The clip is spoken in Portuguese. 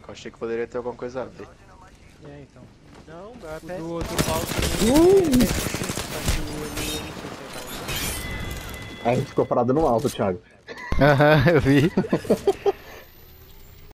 Eu achei que poderia ter alguma coisa a ver. É, então. Não, meu O até. do Paulo Aí a gente ficou parado no alto, Thiago. Aham, eu vi.